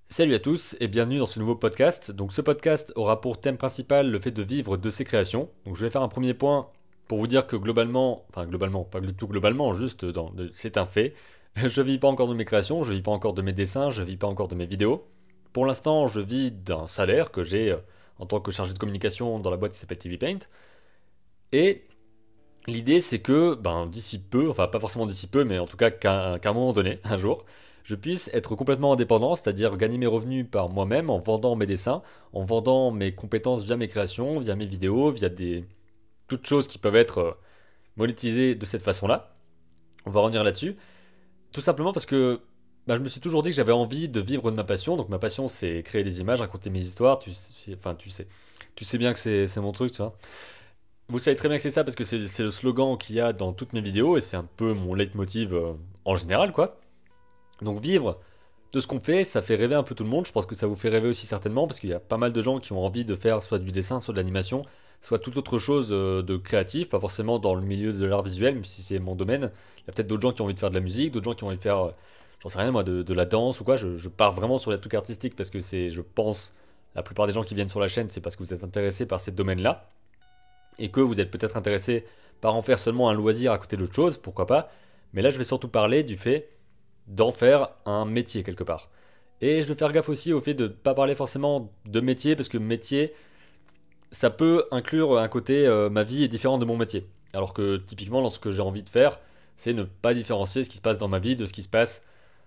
Salut à tous et bienvenue dans ce nouveau podcast. Donc ce podcast aura pour thème principal le fait de vivre de ses créations. Donc je vais faire un premier point pour vous dire que globalement, pas du tout globalement, juste c'est un fait. Je vis pas encore de mes créations, je vis pas encore de mes dessins, je vis pas encore de mes vidéos. Pour l'instant, je vis d'un salaire que j'ai en tant que chargé de communication dans la boîte qui s'appelle TV Paint. Et l'idée c'est que d'ici peu, enfin pas forcément d'ici peu, mais en tout cas qu'à un moment donné, un jour, je puisse être complètement indépendant, c'est-à-dire gagner mes revenus par moi-même en vendant mes dessins, en vendant mes compétences via mes créations, via mes vidéos, via des toutes choses qui peuvent être monétisées de cette façon-là. On va revenir là-dessus. Tout simplement parce que je me suis toujours dit que j'avais envie de vivre de ma passion. Donc ma passion c'est créer des images, raconter mes histoires. Tu sais bien que c'est mon truc, tu vois. Vous savez très bien que c'est ça parce que c'est le slogan qu'il y a dans toutes mes vidéos et c'est un peu mon leitmotiv en général, quoi. Donc vivre de ce qu'on fait, ça fait rêver un peu tout le monde. Je pense que ça vous fait rêver aussi certainement parce qu'il y a pas mal de gens qui ont envie de faire soit du dessin, soit de l'animation, soit toute autre chose de créatif, pas forcément dans le milieu de l'art visuel, même si c'est mon domaine. Il y a peut-être d'autres gens qui ont envie de faire de la musique, d'autres gens qui ont envie de faire, j'en sais rien moi, de la danse ou quoi. Je pars vraiment sur les trucs artistiques parce que je pense, la plupart des gens qui viennent sur la chaîne, c'est parce que vous êtes intéressés par ces domaines-là et que vous êtes peut-être intéressé par en faire seulement un loisir à côté d'autre chose, pourquoi pas. Mais là, je vais surtout parler du fait d'en faire un métier quelque part. Et je vais faire gaffe aussi au fait de ne pas parler forcément de métier, parce que métier, ça peut inclure un côté ma vie est différente de mon métier. Alors que typiquement, dans ce que j'ai envie de faire, c'est ne pas différencier ce qui se passe dans ma vie de ce qui se passe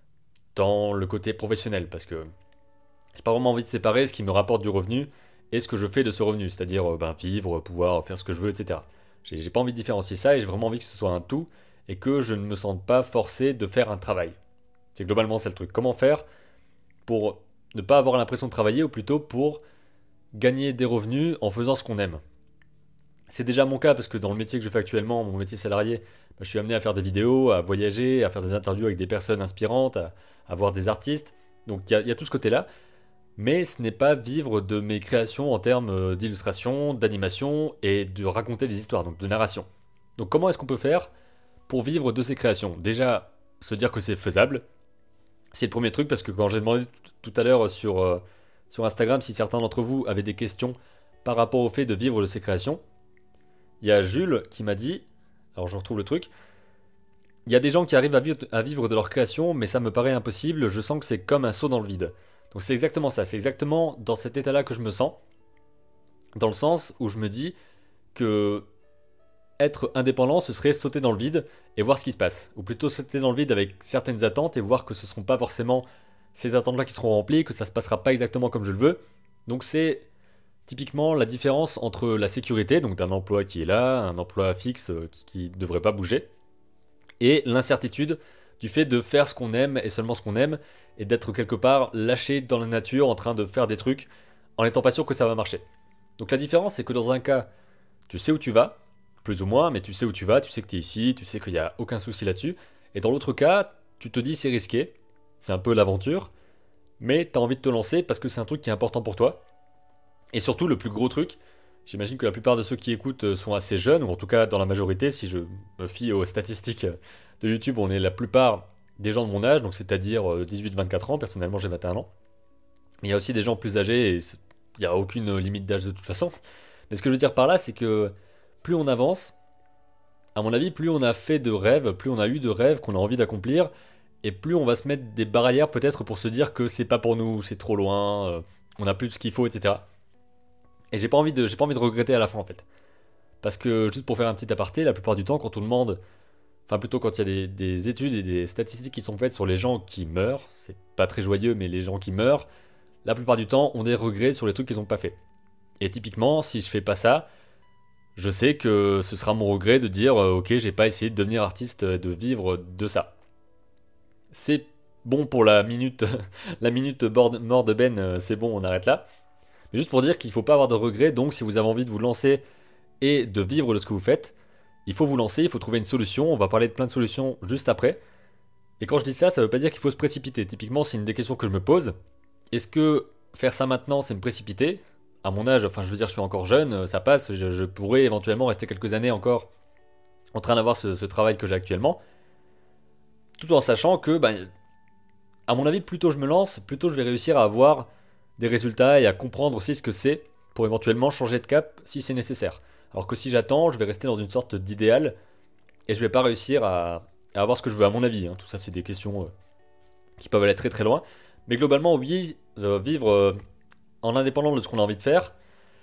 dans le côté professionnel, parce que j'ai pas vraiment envie de séparer ce qui me rapporte du revenu et ce que je fais de ce revenu, c'est-à-dire vivre, pouvoir faire ce que je veux, etc. J'ai pas envie de différencier ça et j'ai vraiment envie que ce soit un tout et que je ne me sente pas forcé de faire un travail. C'est globalement ça le truc. Comment faire pour ne pas avoir l'impression de travailler ou plutôt pour gagner des revenus en faisant ce qu'on aime. C'est déjà mon cas parce que dans le métier que je fais actuellement, mon métier salarié, je suis amené à faire des vidéos, à voyager, à faire des interviews avec des personnes inspirantes, à voir des artistes. Donc il y a tout ce côté-là. Mais ce n'est pas vivre de mes créations en termes d'illustration, d'animation et de raconter des histoires, donc de narration. Donc comment est-ce qu'on peut faire pour vivre de ces créations? Déjà, se dire que c'est faisable. C'est le premier truc parce que quand j'ai demandé tout à l'heure sur Instagram si certains d'entre vous avaient des questions par rapport au fait de vivre de ces créations, il y a Jules qui m'a dit, alors je retrouve le truc, il y a des gens qui arrivent à vivre de leur création, mais ça me paraît impossible, je sens que c'est comme un saut dans le vide. Donc c'est exactement ça, c'est exactement dans cet état-là que je me sens, dans le sens où je me dis que être indépendant, ce serait sauter dans le vide et voir ce qui se passe. Ou plutôt sauter dans le vide avec certaines attentes et voir que ce ne seront pas forcément ces attentes-là qui seront remplies, que ça ne se passera pas exactement comme je le veux. Donc c'est typiquement la différence entre la sécurité, donc d'un emploi qui est là, un emploi fixe qui ne devrait pas bouger, et l'incertitude du fait de faire ce qu'on aime et seulement ce qu'on aime, et d'être quelque part lâché dans la nature en train de faire des trucs en n'étant pas sûr que ça va marcher. Donc la différence, c'est que dans un cas, tu sais où tu vas, plus ou moins, mais tu sais où tu vas, tu sais que tu es ici, tu sais qu'il n'y a aucun souci là-dessus. Et dans l'autre cas, tu te dis c'est risqué, c'est un peu l'aventure, mais tu as envie de te lancer parce que c'est un truc qui est important pour toi. Et surtout, le plus gros truc, j'imagine que la plupart de ceux qui écoutent sont assez jeunes, ou en tout cas dans la majorité, si je me fie aux statistiques de YouTube, on est la plupart des gens de mon âge, donc c'est-à-dire 18-24 ans, personnellement j'ai 21 ans. Mais il y a aussi des gens plus âgés, et il n'y a aucune limite d'âge de toute façon. Mais ce que je veux dire par là, c'est que plus on avance, à mon avis, plus on a fait de rêves, plus on a eu de rêves qu'on a envie d'accomplir, et plus on va se mettre des barrières peut-être pour se dire que c'est pas pour nous, c'est trop loin, on a plus ce qu'il faut, etc. Et j'ai pas envie de regretter à la fin en fait. Parce que juste pour faire un petit aparté, la plupart du temps, quand on demande, enfin plutôt quand il y a des études et des statistiques qui sont faites sur les gens qui meurent, c'est pas très joyeux, mais les gens qui meurent, la plupart du temps, ont des regrets sur les trucs qu'ils ont pas fait. Et typiquement, si je fais pas ça, je sais que ce sera mon regret de dire ok, j'ai pas essayé de devenir artiste, de vivre de ça. C'est bon pour la minute, la minute mort de Ben, c'est bon, on arrête là. Mais juste pour dire qu'il faut pas avoir de regrets, donc si vous avez envie de vous lancer et de vivre de ce que vous faites, il faut vous lancer, il faut trouver une solution. On va parler de plein de solutions juste après. Et quand je dis ça, ça veut pas dire qu'il faut se précipiter. Typiquement, c'est une des questions que je me pose. Est-ce que faire ça maintenant, c'est me précipiter? À mon âge, enfin je veux dire, je suis encore jeune, ça passe, je pourrais éventuellement rester quelques années encore en train d'avoir ce travail que j'ai actuellement, tout en sachant que à mon avis, plus tôt je me lance, plus tôt je vais réussir à avoir des résultats et à comprendre aussi ce que c'est pour éventuellement changer de cap si c'est nécessaire. Alors que si j'attends, je vais rester dans une sorte d'idéal et je vais pas réussir à avoir ce que je veux à mon avis, hein. Tout ça, c'est des questions qui peuvent aller très très loin. Mais globalement, oui, vivre en indépendant de ce qu'on a envie de faire,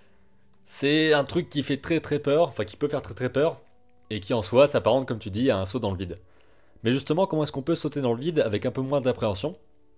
c'est un truc qui fait très très peur, enfin qui peut faire très très peur, et qui en soi s'apparente, comme tu dis, à un saut dans le vide. Mais justement, comment est-ce qu'on peut sauter dans le vide avec un peu moins d'appréhension?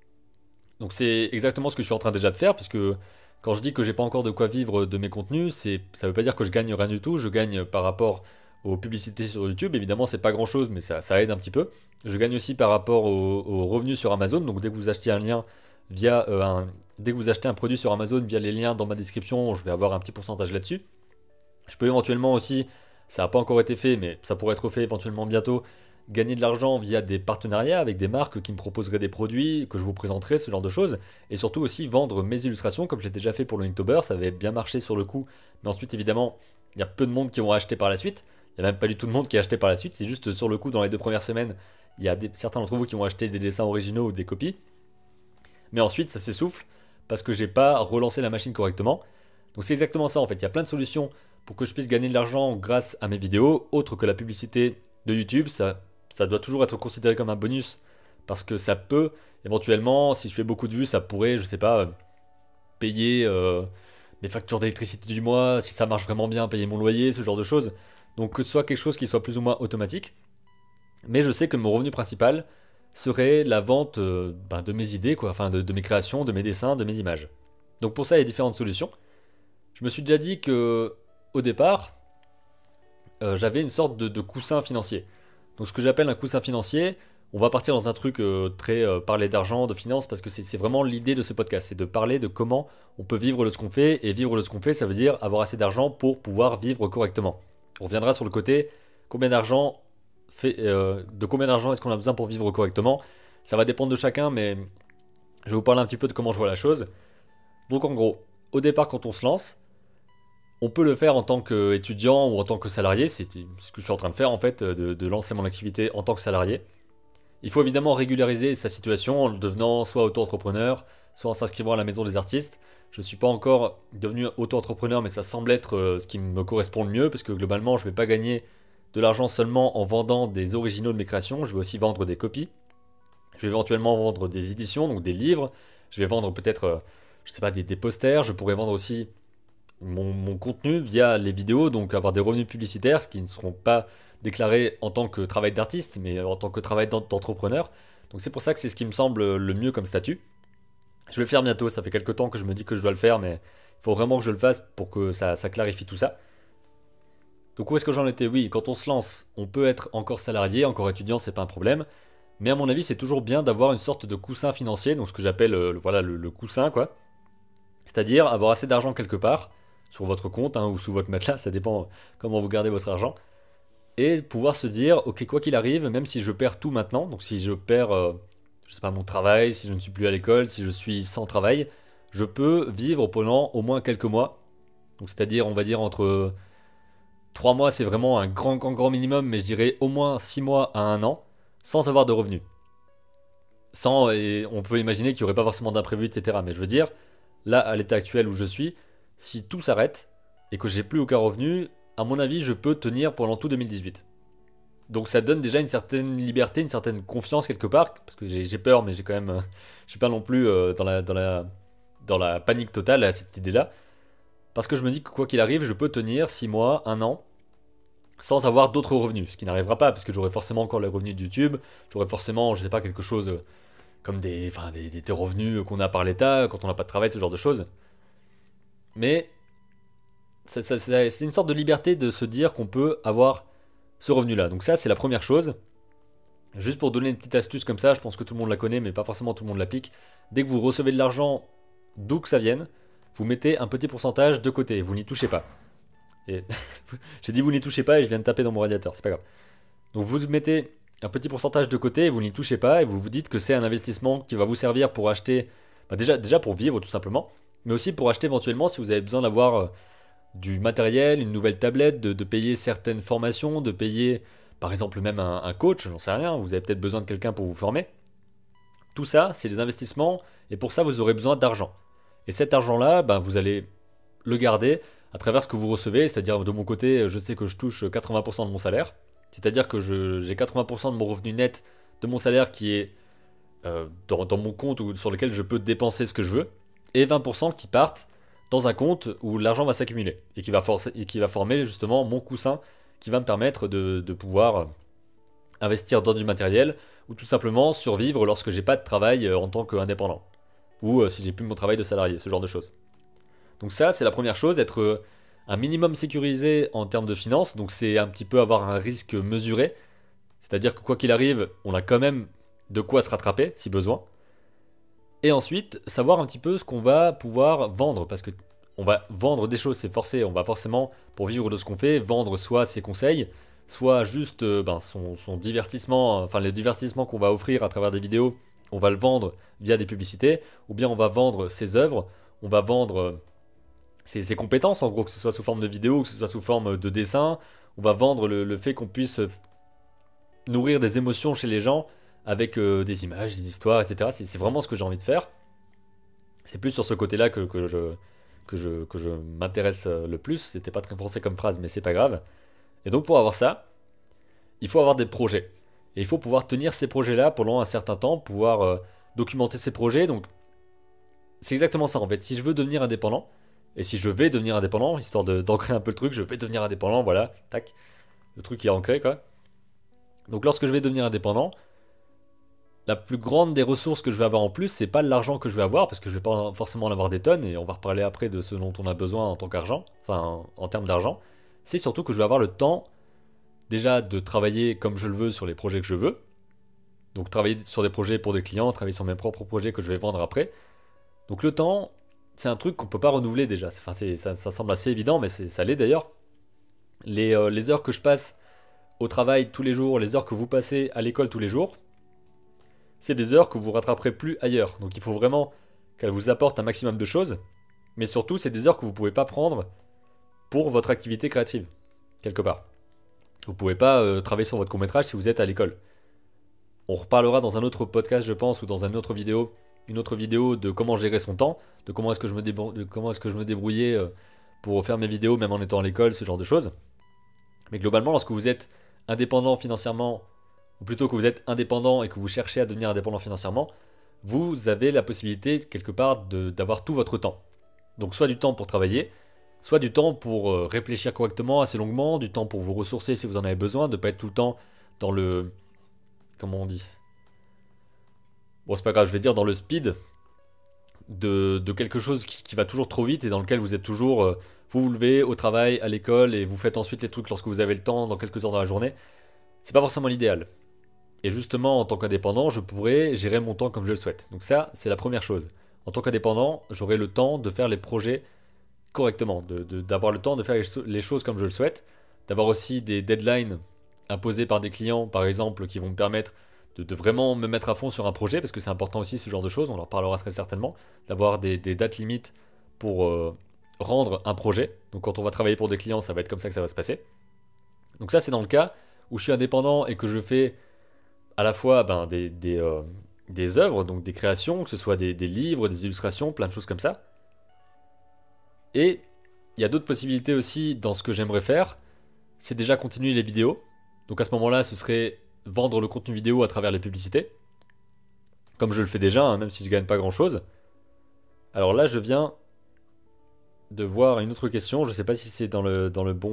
Donc c'est exactement ce que je suis en train déjà de faire, puisque quand je dis que j'ai pas encore de quoi vivre de mes contenus, ça veut pas dire que je gagne rien du tout, je gagne par rapport aux publicités sur YouTube, évidemment c'est pas grand chose, mais ça aide un petit peu. Je gagne aussi par rapport aux revenus sur Amazon, donc dès que vous achetez un lien via dès que vous achetez un produit sur Amazon via les liens dans ma description, je vais avoir un petit pourcentage là-dessus. Je peux éventuellement aussi, ça n'a pas encore été fait, mais ça pourrait être fait éventuellement bientôt, gagner de l'argent via des partenariats avec des marques qui me proposeraient des produits, que je vous présenterai, ce genre de choses. Et surtout aussi vendre mes illustrations, comme j'ai déjà fait pour le Inktober, ça avait bien marché sur le coup. Mais ensuite, évidemment, il y a peu de monde qui ont acheté par la suite. Il n'y a même pas du tout de monde qui a acheté par la suite. C'est juste sur le coup, dans les 2 premières semaines, il y a certains d'entre vous qui ont acheté des dessins originaux ou des copies. Mais ensuite, ça s'essouffle parce que j'ai pas relancé la machine correctement. Donc c'est exactement ça en fait. Il y a plein de solutions pour que je puisse gagner de l'argent grâce à mes vidéos, autre que la publicité de YouTube. Ça doit toujours être considéré comme un bonus parce que ça peut éventuellement, si je fais beaucoup de vues, ça pourrait, je sais pas, payer mes factures d'électricité du mois, si ça marche vraiment bien, payer mon loyer, ce genre de choses. Donc que ce soit quelque chose qui soit plus ou moins automatique. Mais je sais que mon revenu principal serait la vente de mes idées, quoi, enfin de mes créations, de mes dessins, de mes images. Donc pour ça, il y a différentes solutions. Je me suis déjà dit que au départ, j'avais une sorte de coussin financier. Donc ce que j'appelle un coussin financier, on va partir dans un truc très parler d'argent, de finance, parce que c'est vraiment l'idée de ce podcast, c'est de parler de comment on peut vivre de ce qu'on fait, et vivre de ce qu'on fait, ça veut dire avoir assez d'argent pour pouvoir vivre correctement. On reviendra sur le côté combien d'argent de combien d'argent est-ce qu'on a besoin pour vivre correctement. Ça va dépendre de chacun, mais je vais vous parler un petit peu de comment je vois la chose. Donc en gros, au départ quand on se lance, on peut le faire en tant qu'étudiant ou en tant que salarié, c'est ce que je suis en train de faire en fait, de lancer mon activité en tant que salarié. Il faut évidemment régulariser sa situation en devenant soit auto-entrepreneur, soit en s'inscrivant à la maison des artistes. Je ne suis pas encore devenu auto-entrepreneur, mais ça semble être ce qui me correspond le mieux, parce que globalement, je ne vais pas gagner de l'argent seulement en vendant des originaux de mes créations, je vais aussi vendre des copies. Je vais éventuellement vendre des éditions, donc des livres. Je vais vendre peut-être, je sais pas, des posters. Je pourrais vendre aussi mon contenu via les vidéos, donc avoir des revenus publicitaires, ce qui ne seront pas déclarés en tant que travail d'artiste, mais en tant que travail d'entrepreneur. Donc c'est pour ça que c'est ce qui me semble le mieux comme statut. Je vais le faire bientôt, ça fait quelques temps que je me dis que je dois le faire, mais il faut vraiment que je le fasse pour que ça clarifie tout ça. Donc où est-ce que j'en étais? Oui, quand on se lance, on peut être encore salarié, encore étudiant, c'est pas un problème. Mais à mon avis, c'est toujours bien d'avoir une sorte de coussin financier, donc ce que j'appelle voilà, le coussin, quoi. C'est-à-dire avoir assez d'argent quelque part, sur votre compte hein, ou sous votre matelas, ça dépend comment vous gardez votre argent. Et pouvoir se dire, ok, quoi qu'il arrive, même si je perds tout maintenant, donc si je perds, je sais pas, mon travail, si je ne suis plus à l'école, si je suis sans travail, je peux vivre pendant au moins quelques mois. Donc c'est-à-dire, on va dire entre 3 mois, c'est vraiment un grand minimum, mais je dirais au moins 6 mois à 1 an, sans avoir de revenus. Sans, et on peut imaginer qu'il n'y aurait pas forcément d'imprévu, etc. Mais je veux dire, là, à l'état actuel où je suis, si tout s'arrête et que j'ai plus aucun revenu, à mon avis, je peux tenir pendant tout 2018. Donc ça donne déjà une certaine liberté, une certaine confiance quelque part, parce que j'ai peur, mais j'ai quand même, je suis pas non plus dans la panique totale à cette idée-là. Parce que je me dis que quoi qu'il arrive, je peux tenir 6 mois, 1 an, sans avoir d'autres revenus. Ce qui n'arrivera pas, parce que j'aurai forcément encore les revenus de YouTube, j'aurai forcément, je sais pas, quelque chose comme des revenus qu'on a par l'État, quand on n'a pas de travail, ce genre de choses. Mais c'est une sorte de liberté de se dire qu'on peut avoir ce revenu-là. Donc ça, c'est la première chose. Juste pour donner une petite astuce comme ça, je pense que tout le monde la connaît, mais pas forcément tout le monde l'applique. Dès que vous recevez de l'argent, d'où que ça vienne, vous mettez un petit pourcentage de côté, vous n'y touchez pas. Et j'ai dit vous n'y touchez pas et je viens de taper dans mon radiateur, c'est pas grave. Donc vous mettez un petit pourcentage de côté et vous n'y touchez pas et vous vous dites que c'est un investissement qui va vous servir pour acheter, déjà pour vivre tout simplement, mais aussi pour acheter éventuellement si vous avez besoin d'avoir du matériel, une nouvelle tablette, de payer certaines formations, de payer par exemple même un coach, j'en sais rien, vous avez peut-être besoin de quelqu'un pour vous former. Tout ça, c'est des investissements et pour ça, vous aurez besoin d'argent. Et cet argent-là, ben, vous allez le garder à travers ce que vous recevez, c'est-à-dire de mon côté, je sais que je touche 80% de mon salaire, c'est-à-dire que j'ai 80% de mon revenu net de mon salaire qui est dans mon compte ou sur lequel je peux dépenser ce que je veux, et 20% qui partent dans un compte où l'argent va s'accumuler et qui va former justement mon coussin qui va me permettre de pouvoir investir dans du matériel ou tout simplement survivre lorsque j'ai pas de travail en tant qu'indépendant ou si j'ai plus mon travail de salarié, ce genre de choses. Donc ça, c'est la première chose, être un minimum sécurisé en termes de finances, donc c'est un petit peu avoir un risque mesuré, c'est-à-dire que quoi qu'il arrive, on a quand même de quoi se rattraper si besoin. Et ensuite, savoir un petit peu ce qu'on va pouvoir vendre, parce que on va vendre des choses, c'est forcé, on va forcément, pour vivre de ce qu'on fait, vendre soit ses conseils, soit juste son divertissement, enfin le divertissement qu'on va offrir à travers des vidéos, on va le vendre via des publicités, ou bien on va vendre ses œuvres, on va vendre ses compétences, en gros, que ce soit sous forme de vidéo, que ce soit sous forme de dessin, on va vendre le fait qu'on puisse nourrir des émotions chez les gens avec des images, des histoires, etc. C'est vraiment ce que j'ai envie de faire. C'est plus sur ce côté-là que je m'intéresse le plus. C'était pas très français comme phrase, mais c'est pas grave. Et donc pour avoir ça, il faut avoir des projets. Et il faut pouvoir tenir ces projets-là pendant un certain temps, pouvoir documenter ces projets. Donc c'est exactement ça en fait. Si je veux devenir indépendant, et si je vais devenir indépendant, histoire d'ancrer un peu le truc, je vais devenir indépendant, voilà, tac. Le truc qui est ancré quoi. Donc lorsque je vais devenir indépendant, la plus grande des ressources que je vais avoir en plus, c'est pas l'argent que je vais avoir, parce que je vais pas forcément en avoir des tonnes, et on va reparler après de ce dont on a besoin en tant qu'argent, enfin en termes d'argent. C'est surtout que je vais avoir le temps déjà de travailler comme je le veux sur les projets que je veux. Donc travailler sur des projets pour des clients, travailler sur mes propres projets que je vais vendre après. Donc le temps, c'est un truc qu'on peut pas renouveler déjà. Enfin, ça semble assez évident, mais ça l'est d'ailleurs. Les heures que je passe au travail tous les jours, les heures que vous passez à l'école tous les jours, c'est des heures que vous rattraperez plus ailleurs. Donc il faut vraiment qu'elles vous apportent un maximum de choses. Mais surtout, c'est des heures que vous ne pouvez pas prendre pour votre activité créative, quelque part. Vous ne pouvez pas travailler sur votre court-métrage si vous êtes à l'école. On reparlera dans un autre podcast, je pense, ou dans une autre vidéo de comment gérer son temps, de comment est-ce que je me débrouillais pour faire mes vidéos même en étant à l'école, ce genre de choses. Mais globalement, lorsque vous êtes indépendant financièrement, ou plutôt que vous êtes indépendant et que vous cherchez à devenir indépendant financièrement, vous avez la possibilité quelque part d'avoir tout votre temps. Donc soit du temps pour travailler, soit du temps pour réfléchir correctement assez longuement, du temps pour vous ressourcer si vous en avez besoin, de ne pas être tout le temps dans le... Comment on dit? Bon, c'est pas grave, je vais dire dans le speed de quelque chose qui va toujours trop vite et dans lequel vous êtes toujours... vous vous levez au travail, à l'école et vous faites ensuite les trucs lorsque vous avez le temps dans quelques heures dans la journée. C'est pas forcément l'idéal. Et justement, en tant qu'indépendant, je pourrais gérer mon temps comme je le souhaite. Donc ça, c'est la première chose. En tant qu'indépendant, j'aurai le temps de faire les projets correctement, d'avoir le temps de faire les choses comme je le souhaite, d'avoir aussi des deadlines imposées par des clients, par exemple, qui vont me permettre de vraiment me mettre à fond sur un projet, parce que c'est important aussi ce genre de choses, on en parlera très certainement, d'avoir des dates limites pour rendre un projet. Donc quand on va travailler pour des clients, ça va être comme ça que ça va se passer. Donc ça, c'est dans le cas où je suis indépendant et que je fais à la fois des œuvres, donc des créations, que ce soit des livres, des illustrations, plein de choses comme ça. Et il y a d'autres possibilités aussi dans ce que j'aimerais faire, c'est déjà continuer les vidéos. Donc à ce moment-là, ce serait vendre le contenu vidéo à travers les publicités, comme je le fais déjà, hein, même si je gagne pas grand-chose. Alors là, je viens de voir une autre question, je sais pas si c'est dans le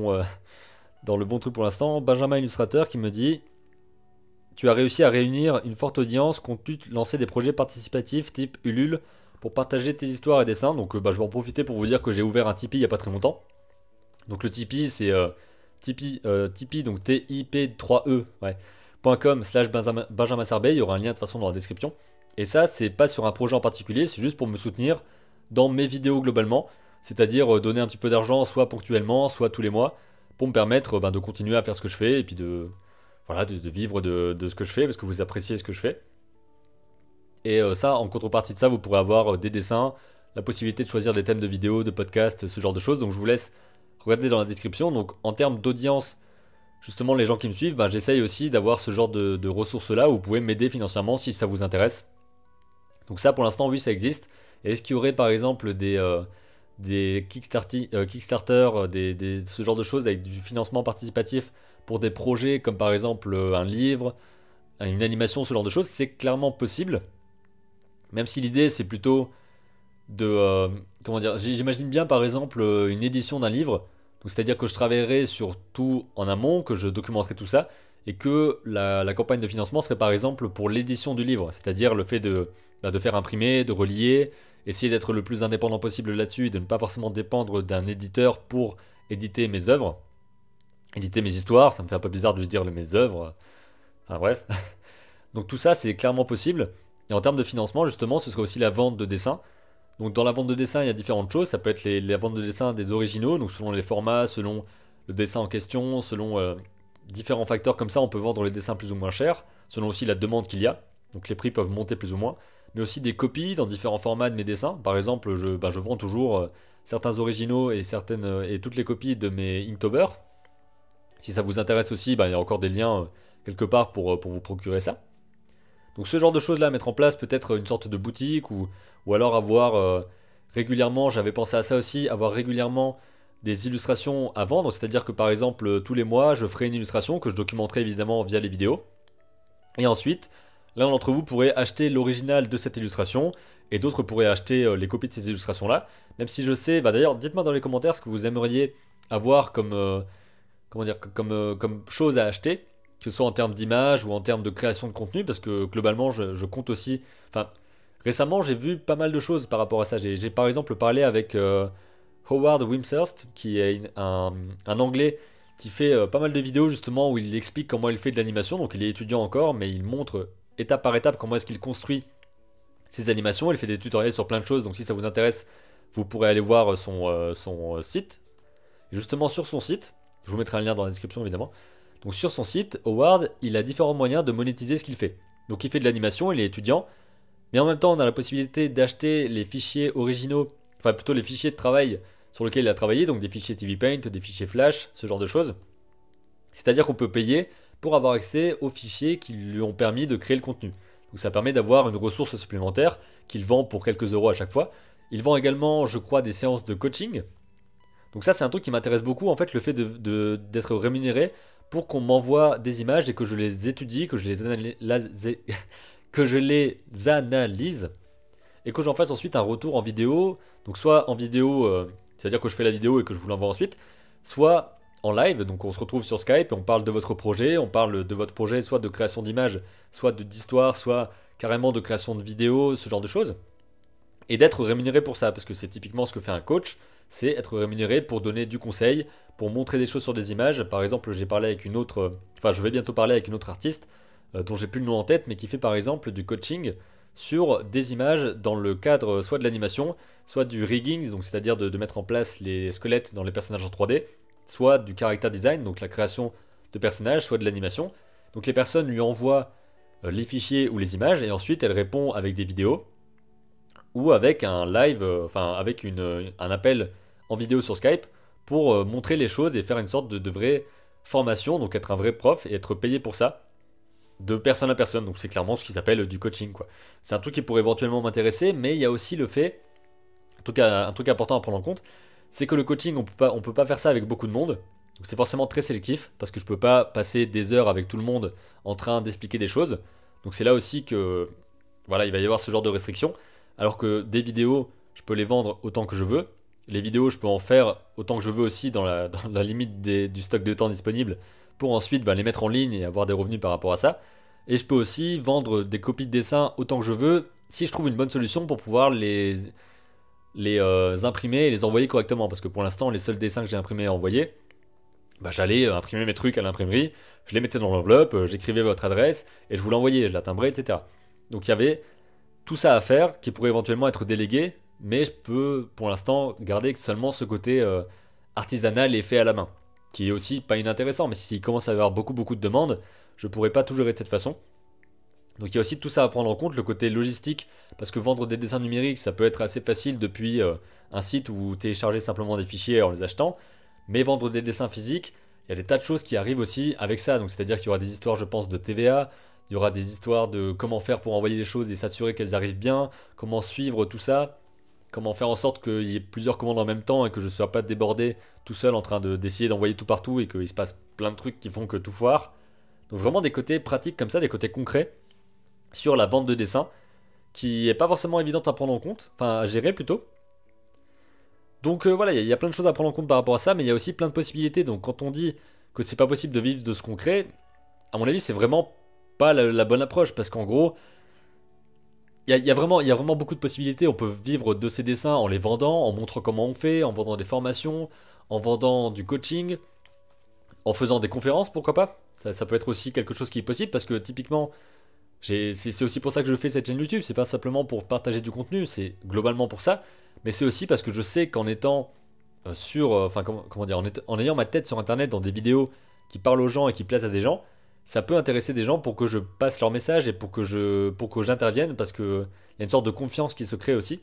bon truc pour l'instant. Benjamin Illustrateur qui me dit: tu as réussi à réunir une forte audience, comptes-tu lancer des projets participatifs type Ulule pour partager tes histoires et dessins? Donc je vais en profiter pour vous dire que j'ai ouvert un Tipeee il n'y a pas très longtemps. Donc le Tipeee c'est Tipeee, donc TIP3E, ouais, .com/Benjamin Sarbet, il y aura un lien de toute façon dans la description. Et ça, c'est pas sur un projet en particulier, c'est juste pour me soutenir dans mes vidéos globalement, c'est-à-dire donner un petit peu d'argent soit ponctuellement, soit tous les mois, pour me permettre de continuer à faire ce que je fais et puis de vivre de ce que je fais parce que vous appréciez ce que je fais. Et ça, en contrepartie de ça, vous pourrez avoir des dessins, la possibilité de choisir des thèmes de vidéos, de podcasts, ce genre de choses. Donc je vous laisse regarder dans la description. Donc en termes d'audience, justement les gens qui me suivent, j'essaye aussi d'avoir ce genre de ressources là où vous pouvez m'aider financièrement si ça vous intéresse. Donc ça, pour l'instant, oui, ça existe. Et est-ce qu'il y aurait par exemple des Kickstarter, ce genre de choses avec du financement participatif pour des projets comme par exemple un livre, une animation, ce genre de choses? C'est clairement possible. Même si l'idée c'est plutôt comment dire, j'imagine bien par exemple une édition d'un livre. Donc c'est-à-dire que je travaillerai sur tout en amont, que je documenterai tout ça, et que la campagne de financement serait par exemple pour l'édition du livre, c'est-à-dire le fait de faire imprimer, de relier, essayer d'être le plus indépendant possible là-dessus et de ne pas forcément dépendre d'un éditeur pour éditer mes œuvres, éditer mes histoires. Ça me fait un peu bizarre de dire mes œuvres. Enfin bref. Donc tout ça c'est clairement possible. Et en termes de financement, justement, ce serait aussi la vente de dessins. Donc dans la vente de dessins, il y a différentes choses. Ça peut être la vente de dessins des originaux, donc selon les formats, selon le dessin en question, selon différents facteurs comme ça, on peut vendre les dessins plus ou moins chers, selon aussi la demande qu'il y a. Donc les prix peuvent monter plus ou moins. Mais aussi des copies dans différents formats de mes dessins. Par exemple, je vends toujours certains originaux et et toutes les copies de mes Inktober. Si ça vous intéresse aussi, il y a encore des liens quelque part pour vous procurer ça. Donc ce genre de choses là, mettre en place peut-être une sorte de boutique ou alors avoir régulièrement, j'avais pensé à ça aussi, avoir régulièrement des illustrations à vendre, c'est-à-dire que par exemple tous les mois je ferai une illustration que je documenterai évidemment via les vidéos. Et ensuite, l'un d'entre vous pourrait acheter l'original de cette illustration et d'autres pourraient acheter les copies de ces illustrations là. Même si je sais, d'ailleurs dites-moi dans les commentaires ce que vous aimeriez avoir comment dire, comme chose à acheter, que ce soit en termes d'image ou en termes de création de contenu, parce que globalement, je compte aussi. Enfin, récemment, j'ai vu pas mal de choses par rapport à ça. J'ai par exemple parlé avec Howard Wimshurst, qui est un Anglais qui fait pas mal de vidéos justement où il explique comment il fait de l'animation. Donc, il est étudiant encore, mais il montre étape par étape comment est-ce qu'il construit ses animations. Il fait des tutoriels sur plein de choses. Donc, si ça vous intéresse, vous pourrez aller voir son site. Et justement, sur son site, je vous mettrai un lien dans la description évidemment. Donc sur son site, Howard, il a différents moyens de monétiser ce qu'il fait. Donc il fait de l'animation, il est étudiant, mais en même temps on a la possibilité d'acheter les fichiers originaux, enfin plutôt les fichiers de travail sur lesquels il a travaillé, donc des fichiers TV Paint, des fichiers Flash, ce genre de choses. C'est-à-dire qu'on peut payer pour avoir accès aux fichiers qui lui ont permis de créer le contenu. Donc ça permet d'avoir une ressource supplémentaire qu'il vend pour quelques euros à chaque fois. Il vend également, je crois, des séances de coaching. Donc ça c'est un truc qui m'intéresse beaucoup, en fait, le fait d'être rémunéré pour qu'on m'envoie des images et que je les étudie, que je les que je les analyse et que j'en fasse ensuite un retour en vidéo. Donc soit en vidéo, c'est-à-dire que je fais la vidéo et que je vous l'envoie ensuite, soit en live, donc on se retrouve sur Skype et on parle de votre projet, on parle de votre projet soit de création d'images, soit d'histoire, soit carrément de création de vidéos, ce genre de choses. Et d'être rémunéré pour ça, parce que c'est typiquement ce que fait un coach, c'est être rémunéré pour donner du conseil, pour montrer des choses sur des images. Par exemple, j'ai parlé avec une autre, enfin je vais bientôt parler avec une autre artiste, dont j'ai plus le nom en tête, mais qui fait par exemple du coaching sur des images dans le cadre soit de l'animation, soit du rigging, donc c'est-à-dire de mettre en place les squelettes dans les personnages en 3D, soit du character design, donc la création de personnages, soit de l'animation. Donc les personnes lui envoient les fichiers ou les images, et ensuite elle répond avec des vidéos, ou avec un live, enfin avec un appel en vidéo sur Skype pour montrer les choses et faire une sorte de vraie formation, donc être un vrai prof et être payé pour ça, de personne à personne. Donc c'est clairement ce qui s'appelle du coaching, quoi. C'est un truc qui pourrait éventuellement m'intéresser, mais il y a aussi le fait, en tout cas un truc important à prendre en compte, c'est que le coaching, on peut pas faire ça avec beaucoup de monde. Donc c'est forcément très sélectif, parce que je peux pas passer des heures avec tout le monde en train d'expliquer des choses. Donc c'est là aussi que, voilà, il va y avoir ce genre de restrictions. Alors que des vidéos, je peux les vendre autant que je veux. Les vidéos, je peux en faire autant que je veux aussi dans la limite du stock de temps disponible pour ensuite les mettre en ligne et avoir des revenus par rapport à ça. Et je peux aussi vendre des copies de dessins autant que je veux si je trouve une bonne solution pour pouvoir les imprimer et les envoyer correctement. Parce que pour l'instant, les seuls dessins que j'ai imprimés et envoyés, j'allais imprimer mes trucs à l'imprimerie, je les mettais dans l'enveloppe, j'écrivais votre adresse et je vous l'envoyais, je la timbrais, etc. Donc il y avait tout ça à faire qui pourrait éventuellement être délégué, mais je peux pour l'instant garder seulement ce côté artisanal et fait à la main, qui est aussi pas inintéressant, mais s'il commence à y avoir beaucoup de demandes, je pourrais pas toujours être de cette façon. Donc il y a aussi tout ça à prendre en compte, le côté logistique, parce que vendre des dessins numériques, ça peut être assez facile depuis un site où vous téléchargez simplement des fichiers en les achetant, mais vendre des dessins physiques, il y a des tas de choses qui arrivent aussi avec ça, donc c'est-à-dire qu'il y aura des histoires, je pense, de TVA, Il y aura des histoires de comment faire pour envoyer les choses et s'assurer qu'elles arrivent bien, comment suivre tout ça, comment faire en sorte qu'il y ait plusieurs commandes en même temps et que je ne sois pas débordé tout seul en train d'essayer d'envoyer tout partout et qu'il se passe plein de trucs qui font que tout foire. Donc vraiment des côtés pratiques comme ça, des côtés concrets sur la vente de dessins qui est pas forcément évidente à prendre en compte, enfin à gérer plutôt. Donc voilà, il y a plein de choses à prendre en compte par rapport à ça, mais il y a aussi plein de possibilités. Donc quand on dit que c'est pas possible de vivre de ce qu'on crée, à mon avis, c'est vraiment pas la bonne approche parce qu'en gros, il y a vraiment beaucoup de possibilités. On peut vivre de ses dessins en les vendant, en montrant comment on fait, en vendant des formations, en vendant du coaching, en faisant des conférences, pourquoi pas. Ça peut être aussi quelque chose qui est possible parce que typiquement, c'est aussi pour ça que je fais cette chaîne YouTube. C'est pas simplement pour partager du contenu, c'est globalement pour ça. Mais c'est aussi parce que je sais qu'en étant enfin comment dire, en ayant ma tête sur internet dans des vidéos qui parlent aux gens et qui plaisent à des gens, ça peut intéresser des gens pour que je passe leur message et pour que j'intervienne parce que il y a une sorte de confiance qui se crée aussi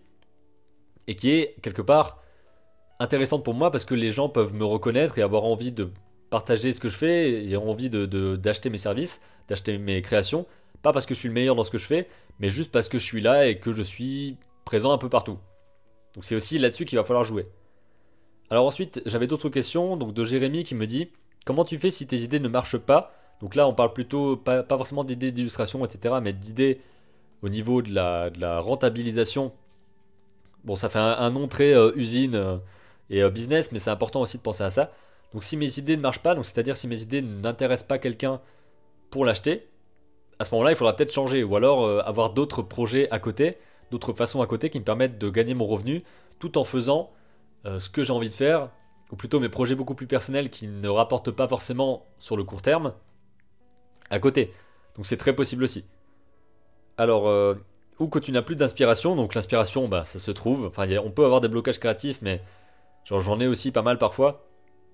et qui est quelque part intéressante pour moi parce que les gens peuvent me reconnaître et avoir envie de partager ce que je fais et envie d'acheter mes services, d'acheter mes créations, pas parce que je suis le meilleur dans ce que je fais, mais juste parce que je suis là et que je suis présent un peu partout. Donc c'est aussi là-dessus qu'il va falloir jouer. Alors ensuite, j'avais d'autres questions, donc de Jérémy qui me dit comment tu fais si tes idées ne marchent pas? Donc là, on parle plutôt, pas forcément d'idées d'illustration, etc., mais d'idées au niveau de la rentabilisation. Bon, ça fait un nom très usine et business, mais c'est important aussi de penser à ça. Donc si mes idées ne marchent pas, donc c'est-à-dire si mes idées n'intéressent pas quelqu'un pour l'acheter, à ce moment-là, il faudra peut-être changer, ou alors avoir d'autres projets à côté, d'autres façons à côté qui me permettent de gagner mon revenu, tout en faisant ce que j'ai envie de faire, ou plutôt mes projets beaucoup plus personnels qui ne rapportent pas forcément sur le court terme, à côté. Donc c'est très possible aussi. Alors, ou que tu n'as plus d'inspiration, donc l'inspiration, bah, ça se trouve, enfin on peut avoir des blocages créatifs, mais genre j'en ai aussi pas mal parfois.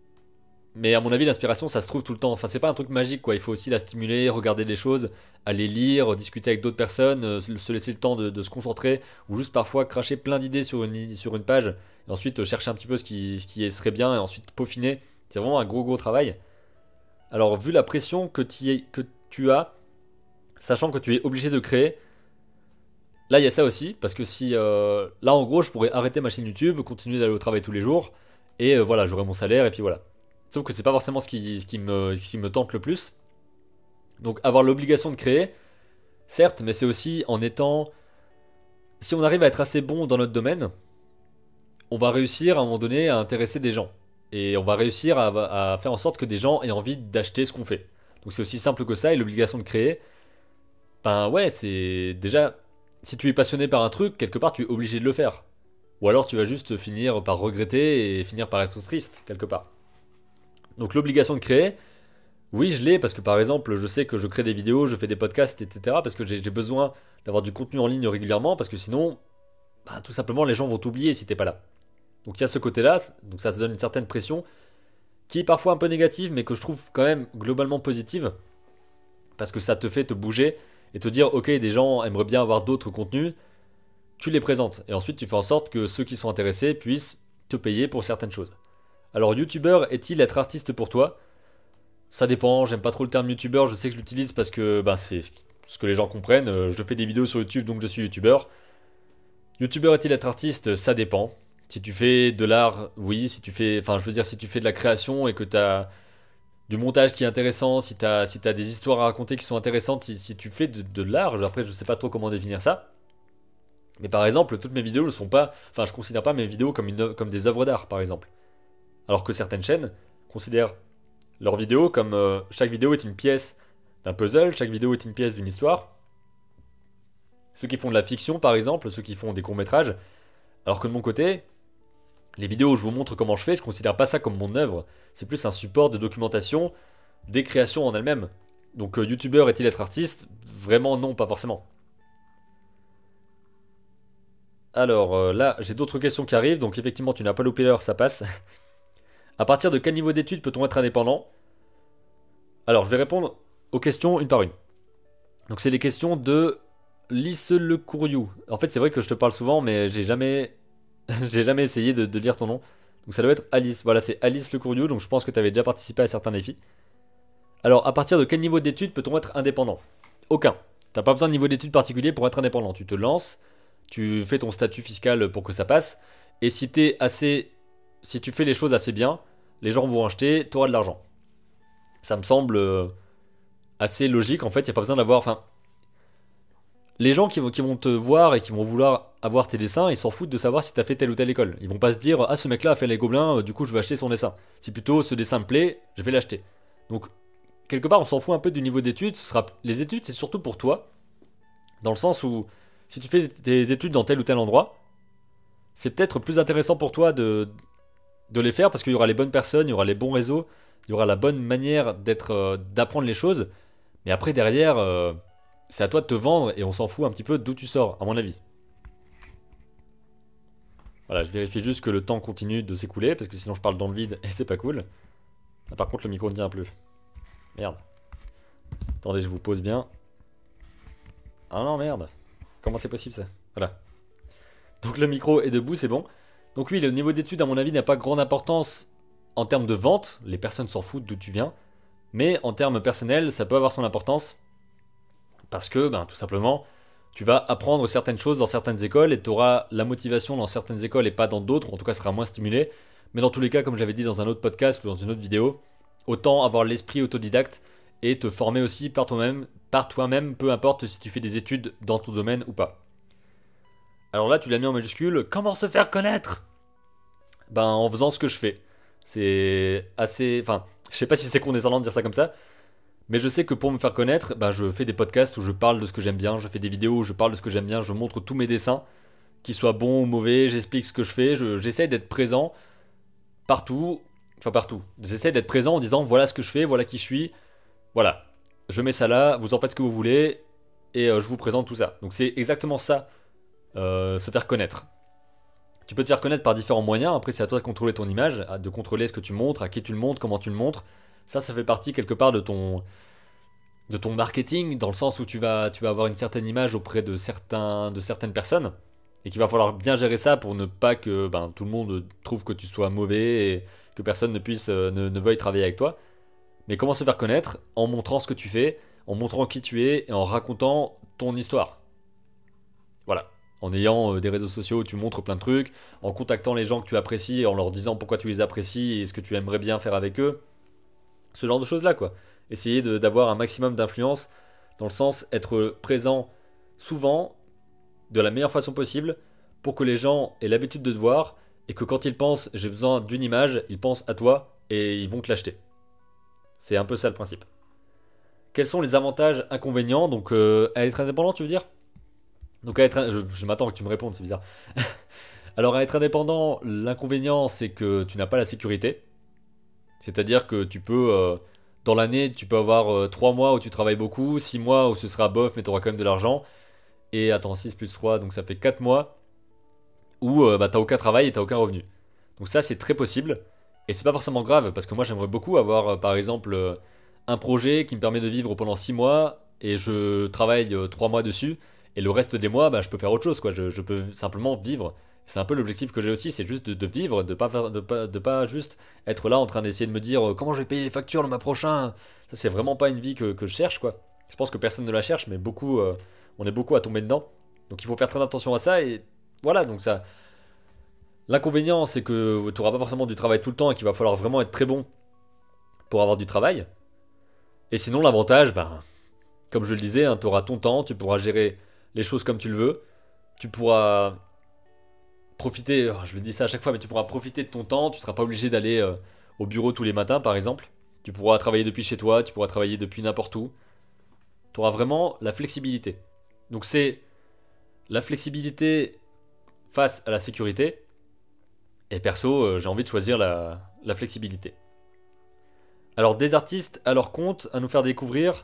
Mais à mon avis, l'inspiration, ça se trouve tout le temps. Enfin, c'est pas un truc magique, quoi. Il faut aussi la stimuler, regarder des choses, aller lire, discuter avec d'autres personnes, se laisser le temps de se concentrer, ou juste parfois cracher plein d'idées sur une page, et ensuite chercher un petit peu ce qui serait bien, et ensuite peaufiner. C'est vraiment un gros travail. Alors, vu la pression que tu as, sachant que tu es obligé de créer, là, il y a ça aussi, parce que si... là, en gros, je pourrais arrêter ma chaîne YouTube, continuer d'aller au travail tous les jours, et voilà, j'aurai mon salaire, et puis voilà. Sauf que c'est pas forcément ce qui me tente le plus. Donc avoir l'obligation de créer, certes, mais c'est aussi en étant... Si on arrive à être assez bon dans notre domaine, on va réussir à un moment donné à intéresser des gens. Et on va réussir à faire en sorte que des gens aient envie d'acheter ce qu'on fait. Donc c'est aussi simple que ça, et l'obligation de créer, ben ouais, c'est... Déjà, si tu es passionné par un truc, quelque part tu es obligé de le faire. Ou alors tu vas juste finir par regretter et finir par être triste, quelque part. Donc l'obligation de créer, oui, je l'ai parce que par exemple, je sais que je crée des vidéos, je fais des podcasts, etc. Parce que j'ai besoin d'avoir du contenu en ligne régulièrement parce que sinon, bah, tout simplement, les gens vont t'oublier si t'es pas là. Donc il y a ce côté-là, donc ça te donne une certaine pression qui est parfois un peu négative, mais que je trouve quand même globalement positive parce que ça te fait te bouger et te dire, ok, des gens aimeraient bien avoir d'autres contenus, tu les présentes et ensuite tu fais en sorte que ceux qui sont intéressés puissent te payer pour certaines choses. Alors, youtubeur est-il être artiste pour toi? Ça dépend, j'aime pas trop le terme youtubeur, je sais que je l'utilise parce que bah, c'est ce que les gens comprennent. Je fais des vidéos sur YouTube donc je suis youtubeur. Youtubeur est-il être artiste? Ça dépend. Si tu fais de l'art, oui. Si tu fais, enfin, je veux dire, si tu fais de la création et que tu as du montage qui est intéressant, si t'as des histoires à raconter qui sont intéressantes, si tu fais de l'art, après je sais pas trop comment définir ça. Mais par exemple, toutes mes vidéos ne sont pas. Enfin, je considère pas mes vidéos comme, comme des œuvres d'art, par exemple. Alors que certaines chaînes considèrent leurs vidéos comme chaque vidéo est une pièce d'un puzzle, chaque vidéo est une pièce d'une histoire. Ceux qui font de la fiction, par exemple, ceux qui font des courts-métrages, alors que de mon côté, les vidéos où je vous montre comment je fais, je considère pas ça comme mon œuvre. C'est plus un support de documentation des créations en elles-mêmes. Donc, youtubeur est-il être artiste? Vraiment non, pas forcément. Alors là, j'ai d'autres questions qui arrivent, donc effectivement, tu n'as pas loupé l'heure, ça passe. À partir de quel niveau d'études peut-on être indépendant? Alors, je vais répondre aux questions une par une. Donc, c'est des questions de Lise Le Courriou. En fait, c'est vrai que je te parle souvent, mais j'ai jamais, j'ai jamais essayé de lire ton nom. Donc, ça doit être Alice. Voilà, c'est Alice Le Courriou. Donc, je pense que tu avais déjà participé à certains défis. Alors, à partir de quel niveau d'études peut-on être indépendant? Aucun. T'as pas besoin de niveau d'études particulier pour être indépendant. Tu te lances, tu fais ton statut fiscal pour que ça passe, et si tu fais les choses assez bien, les gens vont acheter, tu auras de l'argent. Ça me semble assez logique en fait, il n'y a pas besoin d'avoir... Enfin, les gens qui vont te voir et qui vont vouloir avoir tes dessins, ils s'en foutent de savoir si tu as fait telle ou telle école. Ils vont pas se dire, ah ce mec-là a fait les gobelins, du coup je vais acheter son dessin. C'est plutôt, ce dessin me plaît, je vais l'acheter. Donc, quelque part, on s'en fout un peu du niveau d'études. Les études, c'est surtout pour toi, dans le sens où, si tu fais tes études dans tel ou tel endroit, c'est peut-être plus intéressant pour toi de les faire parce qu'il y aura les bonnes personnes, il y aura les bons réseaux, il y aura la bonne manière d'apprendre les choses. Mais après, derrière, c'est à toi de te vendre et on s'en fout un petit peu d'où tu sors, à mon avis. Voilà, je vérifie juste que le temps continue de s'écouler parce que sinon je parle dans le vide et c'est pas cool. Ah, par contre, le micro ne tient plus. Merde. Attendez, je vous pose bien. Ah non, merde. Comment c'est possible ça? Voilà. Donc le micro est debout, c'est bon. Donc oui, le niveau d'études, à mon avis, n'a pas grande importance en termes de vente. Les personnes s'en foutent d'où tu viens. Mais en termes personnels, ça peut avoir son importance. Parce que, ben, tout simplement, tu vas apprendre certaines choses dans certaines écoles et tu auras la motivation dans certaines écoles et pas dans d'autres. En tout cas, ça sera moins stimulé. Mais dans tous les cas, comme j'avais dit dans un autre podcast ou dans une autre vidéo, autant avoir l'esprit autodidacte et te former aussi par toi-même, peu importe si tu fais des études dans ton domaine ou pas. Alors là, tu l'as mis en majuscule. Comment se faire connaître? Ben, en faisant ce que je fais. C'est assez... Enfin, je sais pas si c'est condescendant de dire ça comme ça, mais je sais que pour me faire connaître, ben, je fais des podcasts où je parle de ce que j'aime bien, je fais des vidéos où je parle de ce que j'aime bien, je montre tous mes dessins, qu'ils soient bons ou mauvais, j'explique ce que je fais, j'essaie d'être présent partout, enfin partout. J'essaie d'être présent en disant voilà ce que je fais, voilà qui je suis, voilà. Je mets ça là, vous en faites ce que vous voulez, et je vous présente tout ça. Donc c'est exactement ça, se faire connaître. Tu peux te faire connaître par différents moyens, après c'est à toi de contrôler ton image, de contrôler ce que tu montres, à qui tu le montres, comment tu le montres. Ça fait partie quelque part de ton marketing, dans le sens où tu vas avoir une certaine image auprès de certaines personnes, et qu'il va falloir bien gérer ça pour ne pas que ben, tout le monde trouve que tu sois mauvais et que personne ne veuille travailler avec toi. Mais comment se faire connaître? En montrant ce que tu fais, en montrant qui tu es et en racontant ton histoire. Voilà. En ayant des réseaux sociaux où tu montres plein de trucs, en contactant les gens que tu apprécies et en leur disant pourquoi tu les apprécies et ce que tu aimerais bien faire avec eux. Ce genre de choses-là, quoi. Essayer d'avoir un maximum d'influence, dans le sens être présent souvent, de la meilleure façon possible, pour que les gens aient l'habitude de te voir et que quand ils pensent j'ai besoin d'une image, ils pensent à toi et ils vont te l'acheter. C'est un peu ça le principe. Quels sont les avantages, inconvénients? Donc, à être indépendant, tu veux dire? Donc, je m'attends que tu me répondes, c'est bizarre. Alors, à être indépendant, l'inconvénient, c'est que tu n'as pas la sécurité. C'est-à-dire que dans l'année, tu peux avoir 3 mois où tu travailles beaucoup, 6 mois où ce sera bof, mais tu auras quand même de l'argent. Et attends, 6 plus 3, donc ça fait 4 mois où bah, t'as aucun travail et t'as aucun revenu. Donc ça, c'est très possible. Et c'est pas forcément grave, parce que moi, j'aimerais beaucoup avoir, par exemple, un projet qui me permet de vivre pendant 6 mois, et je travaille 3 mois dessus, et le reste des mois, bah, je peux faire autre chose, quoi. Je peux simplement vivre. C'est un peu l'objectif que j'ai aussi, c'est juste de vivre, de pas juste être là en train d'essayer de me dire comment je vais payer les factures le mois prochain. Ça, c'est vraiment pas une vie que je cherche, quoi. Je pense que personne ne la cherche, mais on est beaucoup à tomber dedans. Donc il faut faire très attention à ça, et voilà, donc ça. L'inconvénient, c'est que tu n'auras pas forcément du travail tout le temps et qu'il va falloir vraiment être très bon pour avoir du travail. Et sinon, l'avantage, ben, comme je le disais, tu auras ton temps, tu pourras gérer les choses comme tu le veux. Tu pourras profiter, je le dis ça à chaque fois, mais tu pourras profiter de ton temps. Tu ne seras pas obligé d'aller au bureau tous les matins, par exemple. Tu pourras travailler depuis chez toi, tu pourras travailler depuis n'importe où. Tu auras vraiment la flexibilité. Donc c'est la flexibilité face à la sécurité. Et perso, j'ai envie de choisir la flexibilité. Alors, des artistes à leur compte à nous faire découvrir.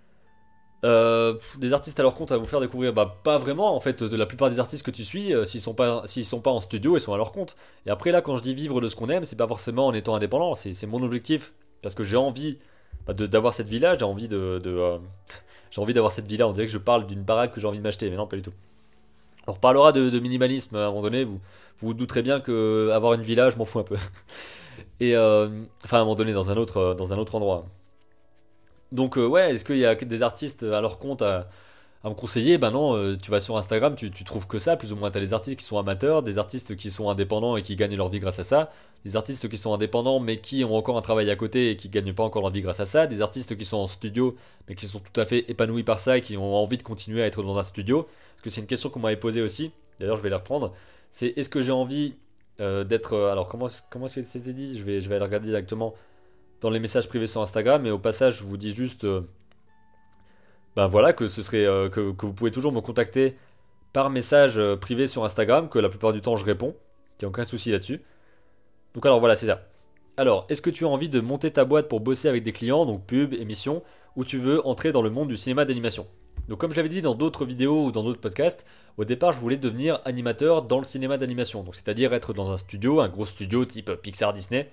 Des artistes à leur compte à vous faire découvrir, bah pas vraiment en fait. La plupart des artistes que tu suis, s'ils sont pas en studio, ils sont à leur compte. Et après là, quand je dis vivre de ce qu'on aime, c'est pas forcément en étant indépendant. C'est mon objectif parce que j'ai envie d'avoir cette vie-là. J'ai envie d'avoir cette vie-là. On dirait que je parle d'une baraque que j'ai envie de m'acheter, mais non, pas du tout. On reparlera de minimalisme à un moment donné. Vous douterez bien que avoir une villa, je m'en fous un peu. Et enfin, à un moment donné, dans un autre endroit. Donc ouais, est-ce qu'il y a que des artistes à leur compte à me conseiller? Ben non, tu vas sur Instagram, tu trouves que ça, plus ou moins. T'as des artistes qui sont amateurs, des artistes qui sont indépendants et qui gagnent leur vie grâce à ça, des artistes qui sont indépendants mais qui ont encore un travail à côté et qui gagnent pas encore leur vie grâce à ça, des artistes qui sont en studio mais qui sont tout à fait épanouis par ça et qui ont envie de continuer à être dans un studio. Parce que c'est une question qu'on m'avait posée aussi, d'ailleurs je vais la reprendre, c'est est-ce que j'ai envie d'être... alors comment est-ce que c'était dit? Je vais aller regarder directement dans les messages privés sur Instagram et au passage je vous dis juste... ben voilà, que ce serait que vous pouvez toujours me contacter par message privé sur Instagram, que la plupart du temps je réponds, qu'il n'y a aucun souci là-dessus. Donc alors voilà, c'est ça. Alors, est-ce que tu as envie de monter ta boîte pour bosser avec des clients, donc pub, émission, ou tu veux entrer dans le monde du cinéma d'animation? Donc comme je l'avais dit dans d'autres vidéos ou dans d'autres podcasts, au départ je voulais devenir animateur dans le cinéma d'animation, donc c'est-à-dire être dans un studio, un gros studio type Pixar Disney,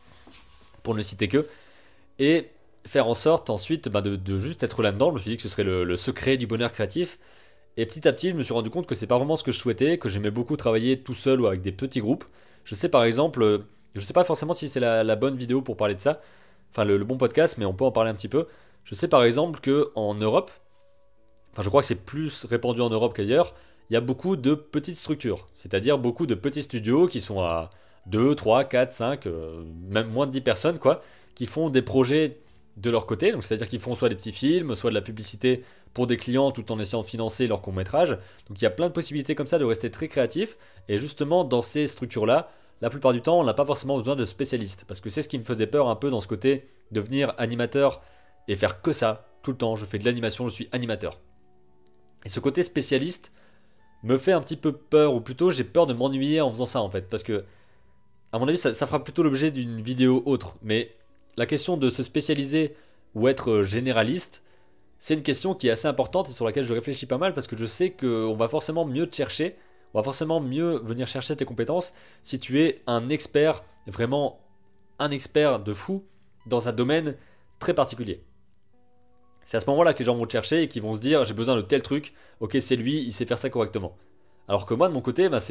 pour ne citer que, et faire en sorte ensuite de juste être là-dedans. Je me suis dit que ce serait le secret du bonheur créatif. Et petit à petit, je me suis rendu compte que c'est pas vraiment ce que je souhaitais, que j'aimais beaucoup travailler tout seul ou avec des petits groupes. Je sais par exemple, je sais pas forcément si c'est la bonne vidéo pour parler de ça, enfin le bon podcast, mais on peut en parler un petit peu. Je sais par exemple que en Europe, enfin je crois que c'est plus répandu en Europe qu'ailleurs, il y a beaucoup de petites structures, c'est-à-dire beaucoup de petits studios qui sont à 2, 3, 4, 5, même moins de 10 personnes quoi, qui font des projets de leur côté, donc c'est-à-dire qu'ils font soit des petits films, soit de la publicité pour des clients tout en essayant de financer leur court-métrage. Donc il y a plein de possibilités comme ça de rester très créatif, et justement dans ces structures-là, la plupart du temps on n'a pas forcément besoin de spécialistes, parce que c'est ce qui me faisait peur un peu dans ce côté, devenir animateur et faire que ça, tout le temps, je fais de l'animation, je suis animateur. Et ce côté spécialiste me fait un petit peu peur, ou plutôt j'ai peur de m'ennuyer en faisant ça en fait, parce que à mon avis ça fera plutôt l'objet d'une vidéo autre, mais la question de se spécialiser ou être généraliste, c'est une question qui est assez importante et sur laquelle je réfléchis pas mal parce que je sais qu'on va forcément mieux te chercher, on va forcément mieux venir chercher tes compétences si tu es un expert, vraiment un expert de fou dans un domaine très particulier. C'est à ce moment-là que les gens vont te chercher et qu'ils vont se dire j'ai besoin de tel truc, ok c'est lui, il sait faire ça correctement. Alors que moi de mon côté, bah,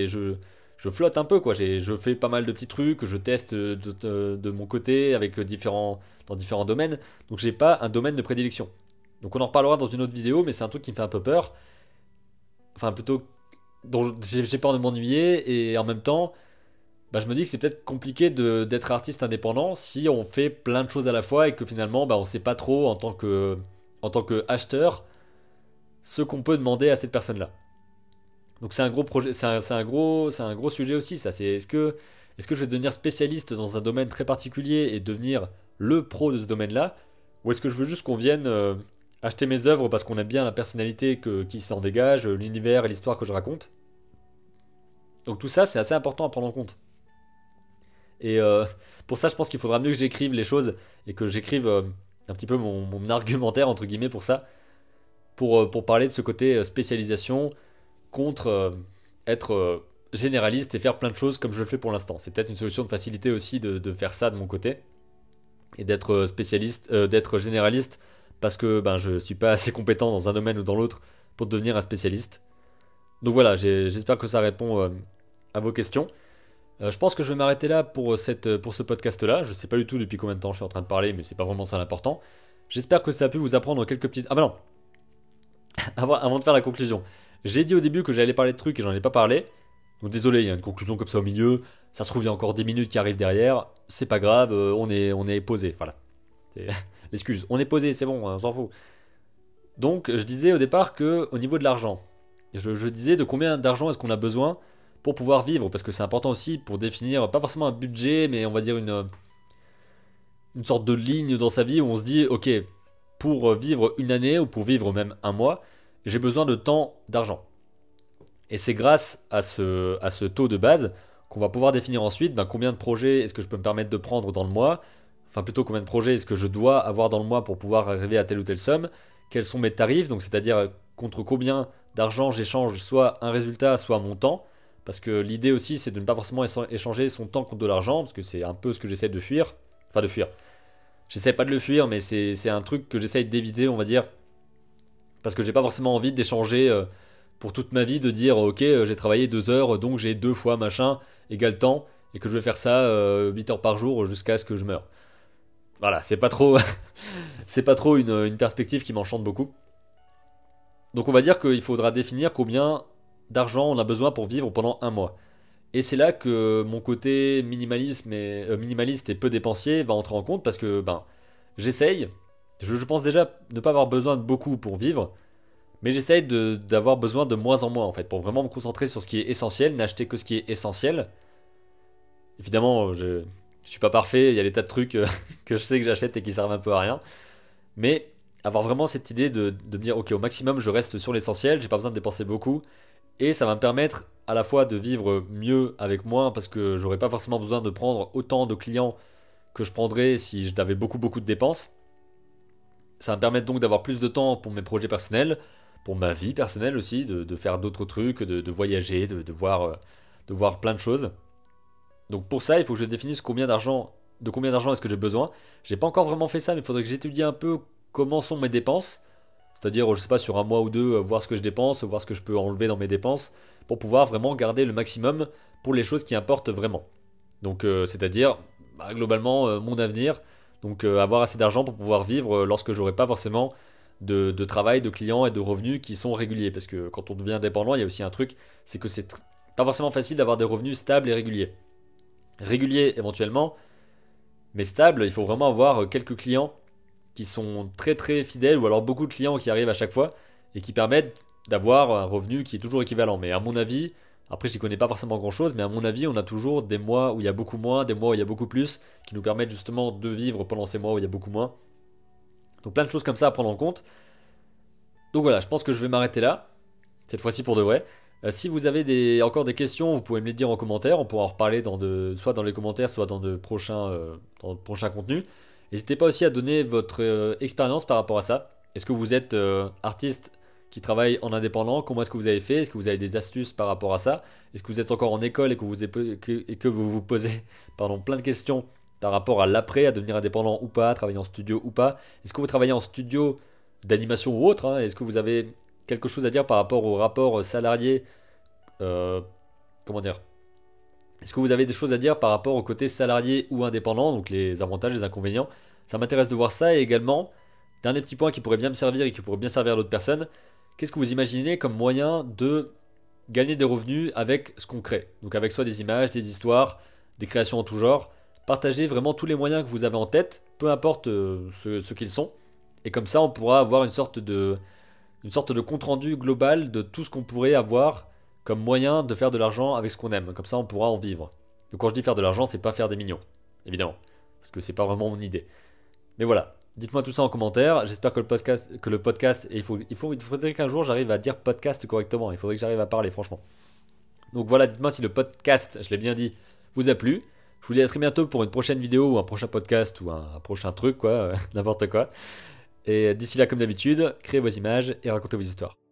je flotte un peu quoi. Je fais pas mal de petits trucs, je teste de mon côté avec dans différents domaines. Donc j'ai pas un domaine de prédilection. Donc on en reparlera dans une autre vidéo, mais c'est un truc qui me fait un peu peur. Enfin plutôt dont j'ai peur de m'ennuyer et en même temps, bah, je me dis que c'est peut-être compliqué d'être artiste indépendant si on fait plein de choses à la fois et que finalement bah, on sait pas trop en tant que acheteur ce qu'on peut demander à cette personne-là. Donc c'est un gros projet, c'est un gros sujet aussi ça. C'est est-ce que je vais devenir spécialiste dans un domaine très particulier et devenir le pro de ce domaine-là, ou est-ce que je veux juste qu'on vienne acheter mes œuvres parce qu'on aime bien la personnalité qui s'en dégage, l'univers et l'histoire que je raconte. Donc tout ça c'est assez important à prendre en compte. Et pour ça je pense qu'il faudra mieux que j'écrive les choses et que j'écrive un petit peu mon argumentaire entre guillemets pour ça, pour parler de ce côté spécialisation contre être généraliste et faire plein de choses comme je le fais pour l'instant. C'est peut-être une solution de facilité aussi de faire ça de mon côté et d'être spécialiste, d'être généraliste parce que ben, je suis pas assez compétent dans un domaine ou dans l'autre pour devenir un spécialiste. Donc voilà, j'espère que ça répond à vos questions. Je pense que je vais m'arrêter là pour ce podcast-là. Je sais pas du tout depuis combien de temps je suis en train de parler, mais c'est pas vraiment ça l'important. J'espère que ça a pu vous apprendre quelques petites... Ah bah non, avant de faire la conclusion. J'ai dit au début que j'allais parler de trucs et j'en ai pas parlé. Donc désolé, il y a une conclusion comme ça au milieu. Ça se trouve, il y a encore 10 minutes qui arrivent derrière. C'est pas grave, on est posé. Voilà. C'est- L'excuse. On est posé, c'est bon, on s'en fout. Donc je disais au départ que au niveau de l'argent, je disais de combien d'argent est-ce qu'on a besoin pour pouvoir vivre. Parce que c'est important aussi pour définir, pas forcément un budget, mais on va dire une sorte de ligne dans sa vie où on se dit, ok, pour vivre une année ou pour vivre même un mois, j'ai besoin de tant d'argent. Et c'est grâce à ce taux de base qu'on va pouvoir définir ensuite ben, combien de projets est-ce que je peux me permettre de prendre dans le mois, enfin plutôt combien de projets est-ce que je dois avoir dans le mois pour pouvoir arriver à telle ou telle somme, quels sont mes tarifs, donc c'est-à-dire contre combien d'argent j'échange soit un résultat, soit mon temps, parce que l'idée aussi c'est de ne pas forcément échanger son temps contre de l'argent, parce que c'est un peu ce que j'essaie de fuir, enfin de fuir. J'essaie pas de le fuir, mais c'est un truc que j'essaie d'éviter, on va dire, parce que j'ai pas forcément envie d'échanger pour toute ma vie, de dire ok, j'ai travaillé 2 heures, donc j'ai 2 fois machin égale temps, et que je vais faire ça 8 heures par jour jusqu'à ce que je meure. voilà, c'est pas trop, c'est pas trop une perspective qui m'enchante beaucoup. Donc on va dire qu'il faudra définir combien d'argent on a besoin pour vivre pendant un mois. Et c'est là que mon côté minimaliste et peu dépensier va entrer en compte parce que ben j'essaye, je pense déjà ne pas avoir besoin de beaucoup pour vivre, mais j'essaye d'avoir besoin de moins en moins en fait, pour vraiment me concentrer sur ce qui est essentiel, n'acheter que ce qui est essentiel. Évidemment, je suis pas parfait, il y a des tas de trucs que je sais que j'achète et qui servent un peu à rien, mais avoir vraiment cette idée de me dire ok au maximum je reste sur l'essentiel, j'ai pas besoin de dépenser beaucoup, et ça va me permettre à la fois de vivre mieux avec moins parce que j'aurais pas forcément besoin de prendre autant de clients que je prendrais si j'avais beaucoup de dépenses. Ça va me permettre donc d'avoir plus de temps pour mes projets personnels, pour ma vie personnelle aussi, de faire d'autres trucs, de voyager, de voir plein de choses. Donc pour ça, il faut que je définisse de combien d'argent est-ce que j'ai besoin. J'ai pas encore vraiment fait ça, mais il faudrait que j'étudie un peu comment sont mes dépenses. C'est-à-dire, je sais pas, sur un mois ou deux, voir ce que je dépense, voir ce que je peux enlever dans mes dépenses, pour pouvoir vraiment garder le maximum pour les choses qui importent vraiment. Donc, c'est-à-dire, bah, globalement, mon avenir. Donc, avoir assez d'argent pour pouvoir vivre lorsque j'aurai pas forcément de travail, de clients et de revenus qui sont réguliers. Parce que quand on devient indépendant, il y a aussi un truc, c'est que c'est pas forcément facile d'avoir des revenus stables et réguliers. Réguliers éventuellement, mais stables, il faut vraiment avoir quelques clients qui sont très fidèles ou alors beaucoup de clients qui arrivent à chaque fois et qui permettent d'avoir un revenu qui est toujours équivalent. Mais à mon avis, après j'y connais pas forcément grand chose, mais à mon avis, on a toujours des mois où il y a beaucoup moins, des mois où il y a beaucoup plus, qui nous permettent justement de vivre pendant ces mois où il y a beaucoup moins. Donc plein de choses comme ça à prendre en compte. Donc voilà, je pense que je vais m'arrêter là, cette fois-ci pour de vrai. Si vous avez encore des questions, vous pouvez me les dire en commentaire. On pourra en reparler soit dans les commentaires, soit dans de prochains contenus. N'hésitez pas aussi à donner votre expérience par rapport à ça. Est-ce que vous êtes artiste qui travaille en indépendant? Comment est-ce que vous avez fait? Est-ce que vous avez des astuces par rapport à ça? Est-ce que vous êtes encore en école et que vous vous posez pardon, plein de questions par rapport à l'après, à devenir indépendant ou pas, travailler en studio ou pas? Est-ce que vous travaillez en studio d'animation ou autre, hein? Est-ce que vous avez quelque chose à dire par rapport au rapport salarié, euh, comment dire? Est-ce que vous avez des choses à dire par rapport au côté salarié ou indépendant, donc les avantages, les inconvénients? Ça m'intéresse de voir ça et également, dernier petit point qui pourrait bien me servir et qui pourrait bien servir à d'autres personnes, qu'est-ce que vous imaginez comme moyen de gagner des revenus avec ce qu'on crée? Donc avec soit des images, des histoires, des créations en tout genre. Partagez vraiment tous les moyens que vous avez en tête, peu importe ce qu'ils sont. Et comme ça, on pourra avoir une sorte de compte-rendu global de tout ce qu'on pourrait avoir comme moyen de faire de l'argent avec ce qu'on aime. Comme ça, on pourra en vivre. Donc quand je dis faire de l'argent, c'est pas faire des millions, évidemment, parce que c'est pas vraiment mon idée. Mais voilà, dites-moi tout ça en commentaire. J'espère que le podcast, et il faudrait qu'un jour j'arrive à dire podcast correctement. Il faudrait que j'arrive à parler, franchement. Donc voilà, dites-moi si le podcast, je l'ai bien dit, vous a plu. Je vous dis à très bientôt pour une prochaine vidéo ou un prochain podcast ou un prochain truc, quoi, n'importe quoi. Et d'ici là, comme d'habitude, créez vos images et racontez vos histoires.